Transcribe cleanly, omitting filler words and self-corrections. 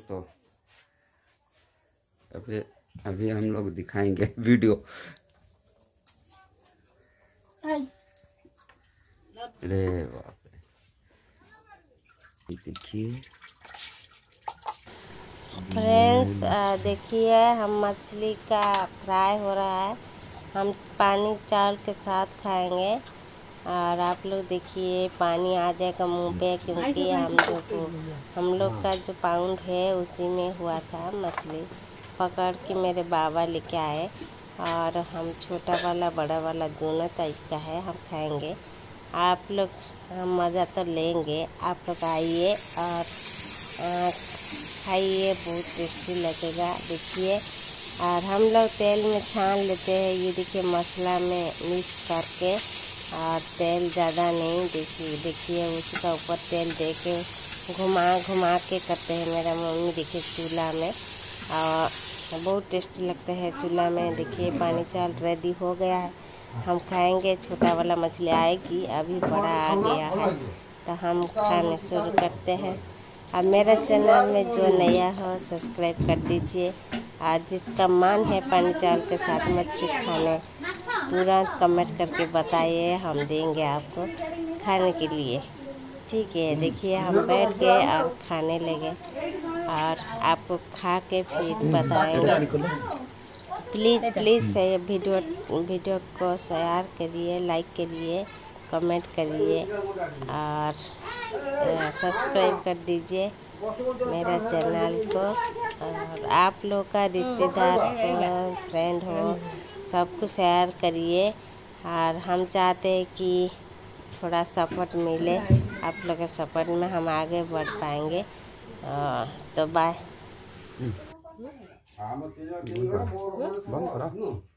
दोस्तों, अभी अभी हम लोग दिखाएंगे वीडियो। अरे बाप रे, देखिए फ्रेंड्स, देखिए हम मछली का फ्राई हो रहा है। हम पानी चावल के साथ खाएंगे और आप लोग देखिए पानी आ जाएगा मुंह पे, क्योंकि हम लोग का जो पाउंड है उसी में हुआ था। मछली पकड़ के मेरे बाबा लेके आए और हम छोटा वाला बड़ा वाला दोनों टाइप का है, हम खाएंगे। आप लोग हम मज़ा तो लेंगे, आप लोग आइए और खाइए, बहुत टेस्टी लगेगा। देखिए, और हम लोग तेल में छान लेते हैं। ये देखिए मसाला में मिक्स करके, और तेल ज़्यादा नहीं, देखिए उसका ऊपर तेल दे के घुमा घुमा के करते हैं मेरा मम्मी। देखिए चूल्हा में, और बहुत टेस्टी लगता है चूल्हा में। देखिए पानी चावल रेडी हो गया है, हम खाएंगे। छोटा वाला मछली आएगी, अभी बड़ा आ गया है, तो हम खाने शुरू करते हैं। अब मेरा चैनल में जो नया हो सब्सक्राइब कर दीजिए, और जिसका मन है पानी चावल के साथ मछली खाने, तुरंत कमेंट करके बताइए, हम देंगे आपको खाने के लिए। ठीक है, देखिए हम बैठ गए और खाने लगे, और आपको खा के फिर बताएंगे। प्लीज़ प्लीज़ वीडियो को शेयर करिए, लाइक करिए, कमेंट करिए, और सब्सक्राइब कर दीजिए मेरा चैनल को। और आप लोग का रिश्तेदार हो, फ्रेंड हो, सबको शेयर करिए। और हम चाहते हैं कि थोड़ा सपोर्ट मिले, आप लोग के सपोर्ट में हम आगे बढ़ पाएंगे। तो बाय।